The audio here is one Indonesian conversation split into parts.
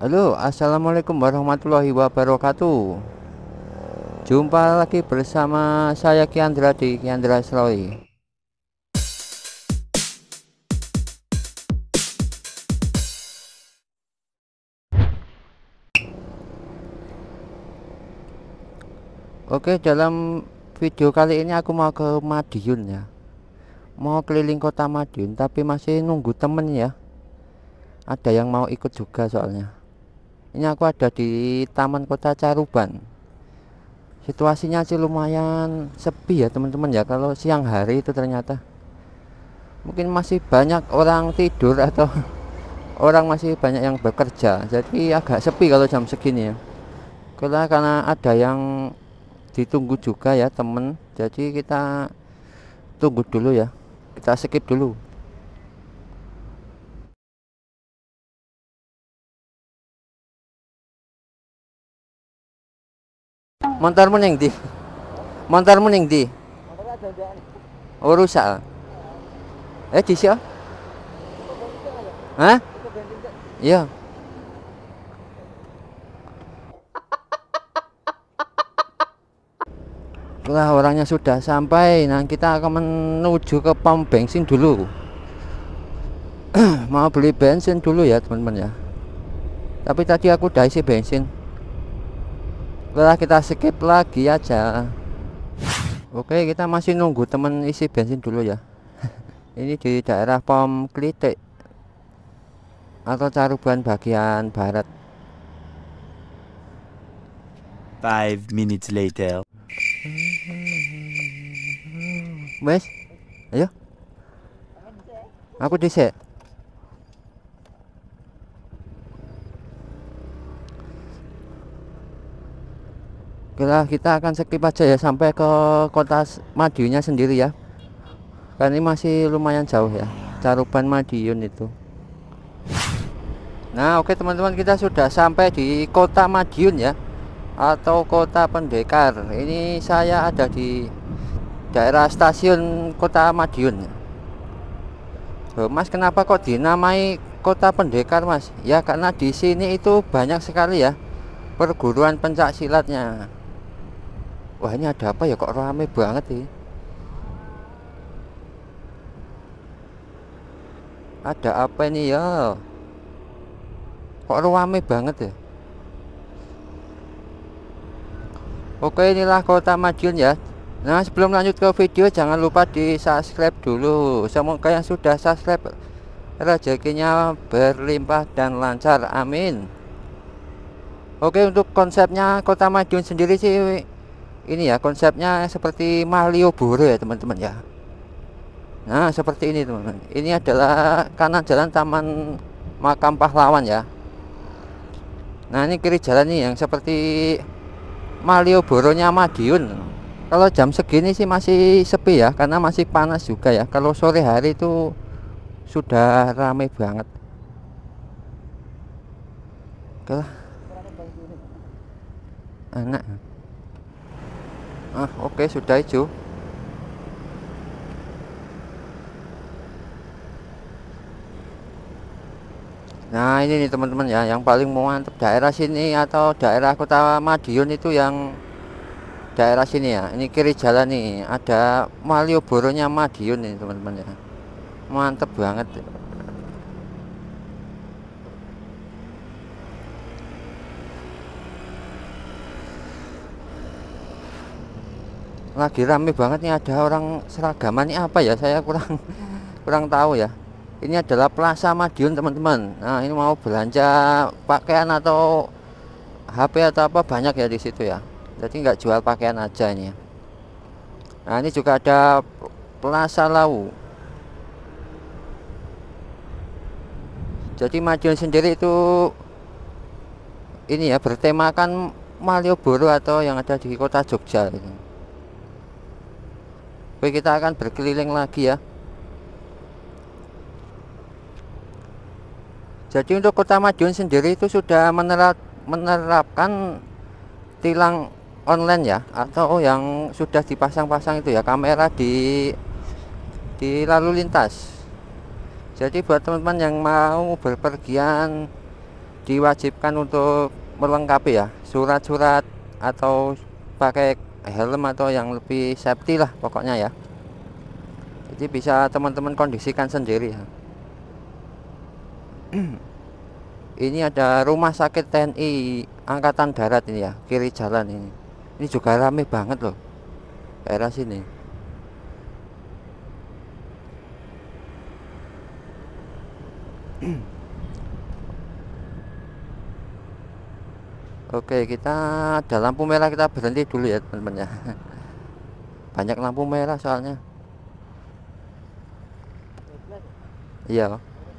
Halo, assalamualaikum warahmatullahi wabarakatuh. Jumpa lagi bersama saya Kiandra di Kiandra Sloy. Oke, dalam video kali ini aku mau ke Madiun ya. Mau keliling kota Madiun, tapi masih nunggu temen ya. Ada yang mau ikut juga soalnya. Ini aku ada di Taman Kota Caruban. Situasinya sih lumayan sepi ya teman-teman ya. Kalau siang hari itu ternyata mungkin masih banyak orang tidur atau orang masih banyak yang bekerja, jadi agak sepi kalau jam segini ya. Karena ada yang ditunggu juga ya temen, jadi kita tunggu dulu ya, kita skip dulu. Montormu ning di montormu ning di oh rusak di sini. Hah? Iya. Lah orangnya sudah sampai, nah kita akan menuju ke pom bensin dulu. Mau beli bensin dulu ya teman-teman ya, tapi tadi aku udah isi bensin. Setelah kita skip lagi aja. Oke, kita masih nunggu temen isi bensin dulu ya. Ini di daerah Pom Klitik atau Caruban bagian barat. 5 minutes later. Wes, ayo. Aku dhisik. Kita akan skip aja ya sampai ke kota Madiunnya sendiri ya. Kan ini masih lumayan jauh ya, Caruban Madiun itu. Nah, oke teman-teman, kita sudah sampai di kota Madiun ya, atau kota Pendekar. Ini saya ada di daerah stasiun kota Madiun. Oh, Mas, kenapa kok dinamai kota Pendekar, Mas? Ya karena di sini itu banyak sekali ya perguruan pencak silatnya. Wah, ini ada apa ya, kok rame banget sih? Ada apa ini ya? Kok rame banget ya? Oke, inilah kota Madiun ya. Nah, sebelum lanjut ke video, jangan lupa di subscribe dulu. Semoga yang sudah subscribe rezekinya berlimpah dan lancar, amin. Oke, untuk konsepnya kota Madiun sendiri sih ini ya, konsepnya seperti Malioboro ya teman-teman ya. Nah, seperti ini teman-teman. Ini adalah kanan jalan Taman Makam Pahlawan ya. Nah, ini kiri jalan nih yang seperti Malioboro-nya Madiun. Kalau jam segini sih masih sepi ya, karena masih panas juga ya. Kalau sore hari itu sudah ramai banget. Oke lah, enak. Oke, sudah hijau. Nah, ini nih teman-teman ya, yang paling mantap daerah sini atau daerah kota Madiun itu yang daerah sini ya. Ini kiri jalan nih, ada Malioboro-nya Madiun nih teman-teman ya. Mantep banget. Lagi rame banget nih, ada orang seragaman ini apa ya, saya kurang kurang tahu ya. Ini adalah Plaza Madiun teman-teman. Nah, ini mau belanja pakaian atau HP atau apa banyak ya di situ ya. Jadi nggak jual pakaian aja ini ya. Nah, ini juga ada Plaza Lau. Jadi Madiun sendiri itu ini ya, bertemakan Malioboro atau yang ada di kota Jogja ini. Oke, kita akan berkeliling lagi ya. Jadi untuk kota Madiun sendiri itu sudah menerapkan tilang online ya, atau yang sudah dipasang-pasang itu ya kamera di lalu lintas. Jadi buat teman-teman yang mau berpergian diwajibkan untuk melengkapi ya surat-surat atau pakai helm atau yang lebih safety lah pokoknya ya. Jadi bisa teman-teman kondisikan sendiri ya. Ini ada rumah sakit TNI Angkatan Darat ini ya, kiri jalan ini. Ini juga rame banget loh daerah sini. Oke, kita ada lampu merah, kita berhenti dulu ya teman-teman ya. Banyak lampu merah soalnya. Iya.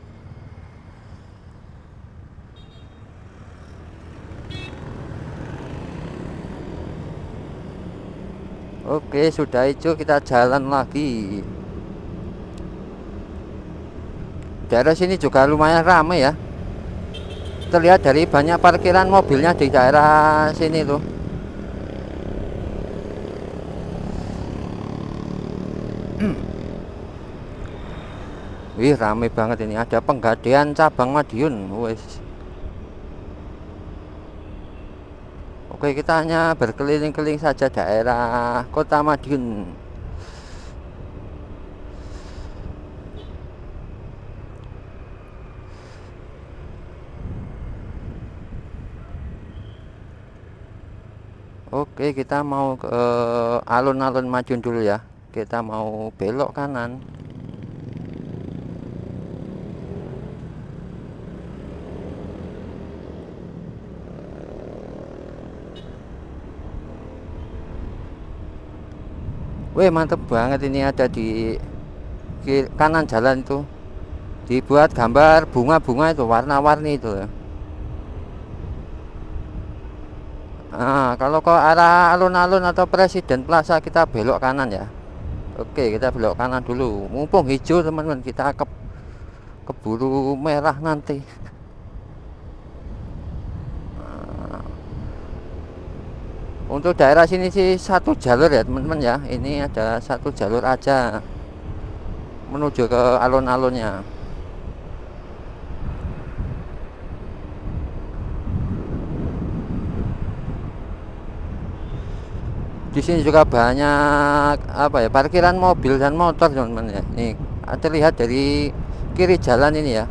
Oke, sudah hijau, kita jalan lagi. Daerah sini juga lumayan ramai ya. Terlihat dari banyak parkiran mobilnya di daerah sini tuh. Wih, ramai banget ini. Ada Penggadean cabang Madiun. Wes. Oke, kita hanya berkeliling-keliling saja daerah Kota Madiun. Oke, kita mau ke alun-alun Madiun dulu ya. Kita mau belok kanan. Wih, mantep banget ini ada di kanan jalan itu. Dibuat gambar bunga-bunga itu warna-warni itu ya. Nah, kalau ke arah alun-alun atau Presiden Plaza kita belok kanan ya. Oke, kita belok kanan dulu. Mumpung hijau teman-teman, kita keburu merah nanti. Untuk daerah sini sih satu jalur ya teman-teman ya. Ini ada satu jalur aja menuju ke alun-alunnya. Di sini juga banyak apa ya, parkiran mobil dan motor teman-teman ya. Nih, terlihat dari kiri jalan ini ya.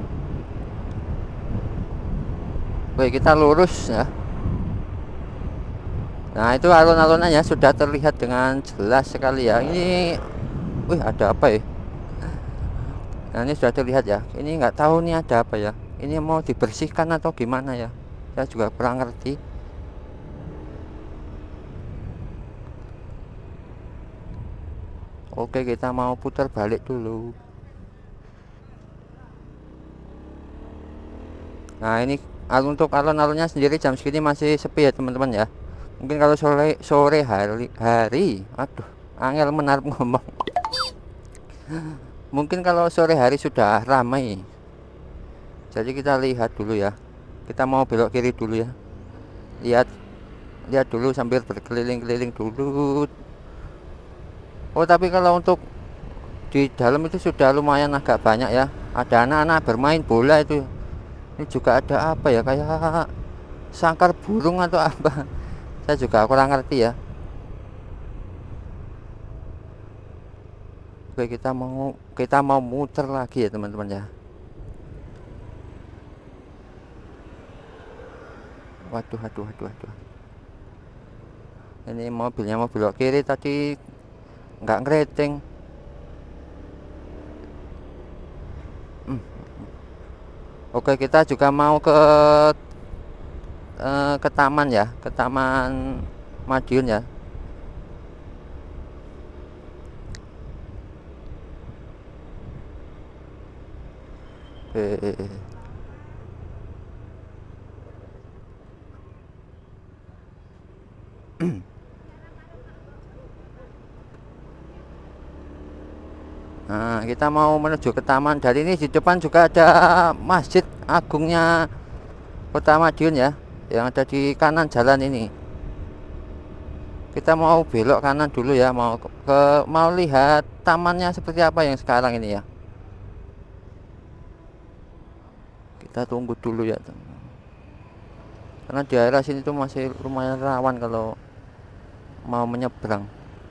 Baik, kita lurus ya. Nah, itu alun-alunnya sudah terlihat dengan jelas sekali ya. Ini, wih, ada apa ya? Nah, ini sudah terlihat ya. Ini nggak tahu nih ada apa ya. Ini mau dibersihkan atau gimana ya? Saya juga kurang ngerti. Oke, kita mau putar balik dulu. Nah, ini untuk alun-alunnya sendiri jam segini masih sepi ya teman-teman ya. Mungkin kalau sore hari, aduh, angel menaruh ngomong. Mungkin kalau sore hari sudah ramai. Jadi kita lihat dulu ya. Kita mau belok kiri dulu ya. Lihat dulu sambil berkeliling-keliling dulu. Oh, tapi kalau untuk di dalam itu sudah lumayan agak banyak ya. Ada anak-anak bermain bola itu. Ini juga ada apa ya, kayak sangkar burung atau apa. Saya juga kurang ngerti ya. Oke, kita mau muter lagi ya teman-teman ya. Waduh. Ini mobilnya mau belok kiri tadi nggak ngerating. Oke, kita juga mau ke taman ya, ke Taman Madiun ya. Nah, kita mau menuju ke taman. Dari ini di depan juga ada Masjid Agungnya Kota Madiun ya, yang ada di kanan jalan ini. Kita mau belok kanan dulu ya, mau lihat tamannya seperti apa yang sekarang ini ya. Kita tunggu dulu ya teman. karena di daerah sini tuh masih lumayan rawan kalau mau menyeberang.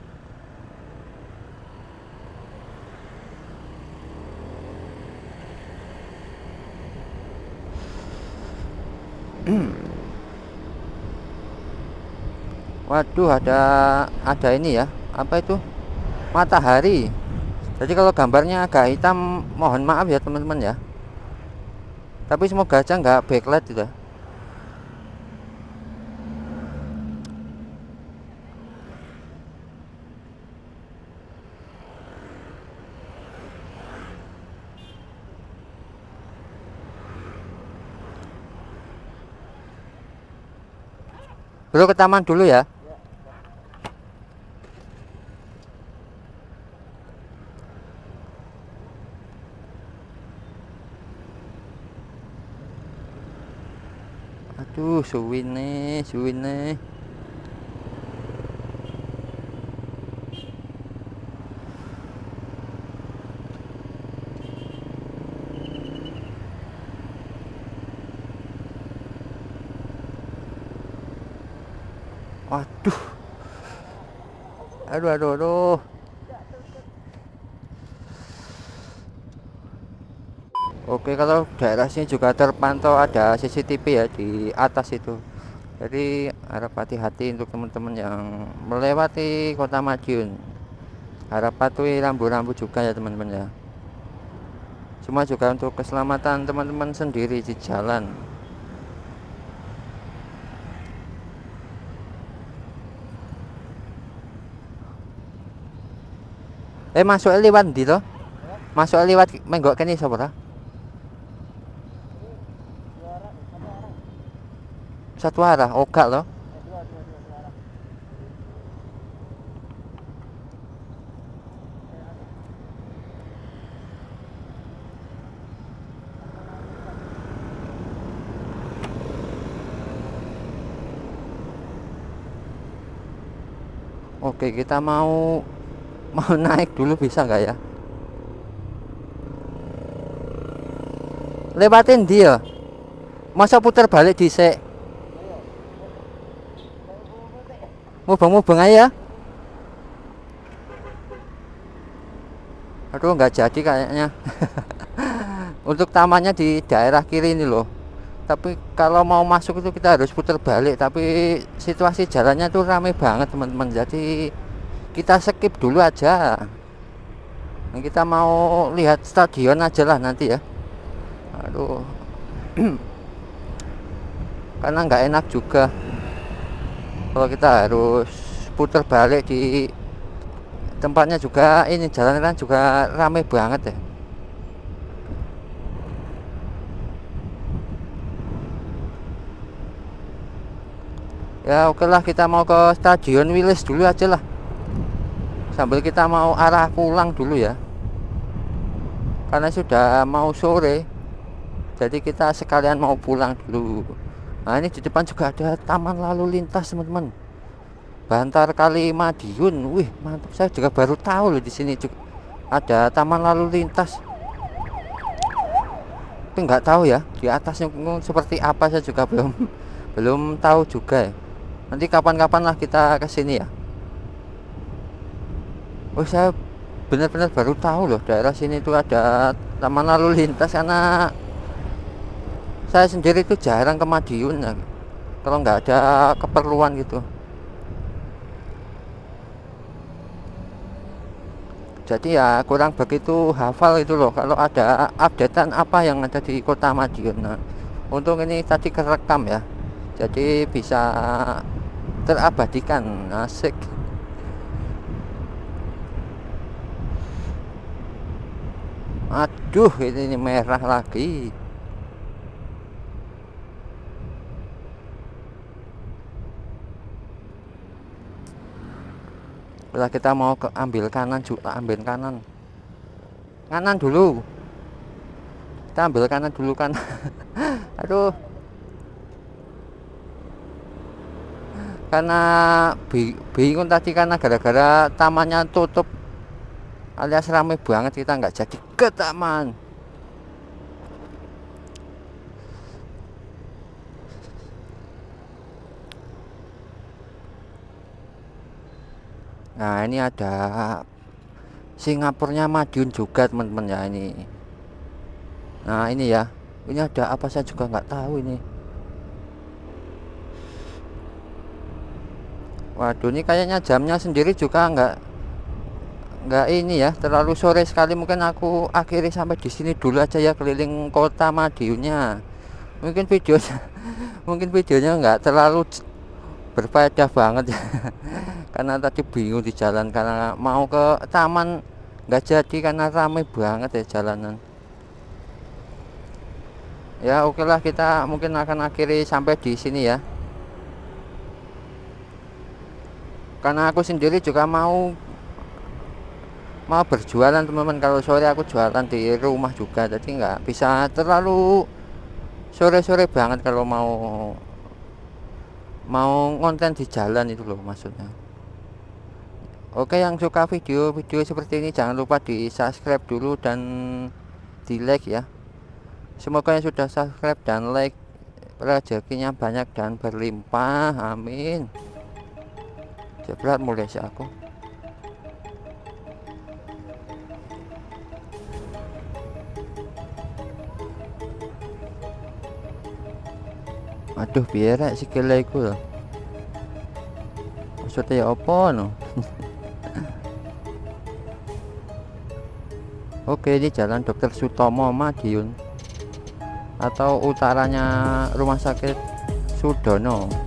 Waduh, ada ini ya, apa itu, matahari. Jadi kalau gambarnya agak hitam mohon maaf ya teman-teman ya, tapi semoga aja nggak backlight gitu ya. Bro, ke taman dulu ya. Aduh, suwine, suwine. Waduh. Aduh, aduh, aduh. Oke, kalau daerah sini juga terpantau ada CCTV ya di atas itu. Jadi harap hati-hati untuk teman-teman yang melewati Kota Madiun. Harap patuhi rambu-rambu juga ya teman-teman ya. Cuma juga untuk keselamatan teman-teman sendiri di jalan. Masuk lewat ndi to? Masuk lewat menggok kene sapa ta? Satu arah, oh gak loh. Oke, kita mau naik dulu bisa nggak ya? Lewatin dia. Masa putar balik dhisik. Mubeng-mubeng aja. Aduh, nggak jadi kayaknya. Untuk tamannya di daerah kiri ini loh. Tapi kalau mau masuk itu kita harus putar balik. Tapi situasi jalannya tuh ramai banget teman-teman. Jadi kita skip dulu aja. Nah, kita mau lihat stadion aja lah nanti ya. Aduh. Karena nggak enak juga kalau kita harus putar balik di tempatnya juga, ini jalan kan juga ramai banget ya. Ya oke lah, kita mau ke Stadion Wilis dulu aja lah, sambil kita mau arah pulang dulu ya, karena sudah mau sore. Jadi kita sekalian mau pulang dulu. Nah ini di depan juga ada taman lalu lintas teman-teman, Bantar Kali Madiun. Wih mantap, saya juga baru tahu loh di sini juga ada taman lalu lintas. Tapi nggak tahu ya di atasnya seperti apa, saya juga belum tahu juga ya. Nanti kapan-kapan lah kita ke sini ya. Oh saya benar-benar baru tahu loh daerah sini itu ada taman lalu lintas, karena saya sendiri itu jarang ke Madiun ya, kalau nggak ada keperluan gitu. Jadi ya kurang begitu hafal itu loh kalau ada updatean apa yang ada di Kota Madiun. Nah, untung ini tadi kerekam ya, jadi bisa terabadikan. Asik. Aduh, ini merah lagi. Setelah kita mau ambil kanan juga, ambil kanan dulu, kita ambil kanan dulu kan. Aduh, karena bingung tadi karena gara-gara tamannya tutup alias ramai banget, kita nggak jadi ke taman. Nah ini ada Singapurnya Madiun juga teman-teman ya ini. Nah ini ya, ini ada apa saya juga nggak tahu ini. Waduh, ini kayaknya jamnya sendiri juga nggak ini ya, terlalu sore sekali. Mungkin aku akhiri sampai di sini dulu aja ya, keliling kota Madiunnya. Mungkin videonya mungkin videonya nggak terlalu berfaedah banget ya. Karena tadi bingung di jalan, karena mau ke taman nggak jadi karena ramai banget ya jalanan. Ya oke lah, kita mungkin akan akhiri sampai di sini ya, karena aku sendiri juga mau berjualan teman-teman. Kalau sore aku jualan di rumah juga, jadi nggak bisa terlalu sore-sore banget kalau mau konten di jalan itu loh maksudnya. Oke, yang suka video-video seperti ini jangan lupa di subscribe dulu dan di like ya. Semoga yang sudah subscribe dan like rezekinya banyak dan berlimpah, amin. Jebret mulai sih aku. Aduh, biar sikile iku lho. Maksudnya ya apa no? Oke, ini jalan Dr. Sutomo Madiun atau utaranya Rumah Sakit Sudono.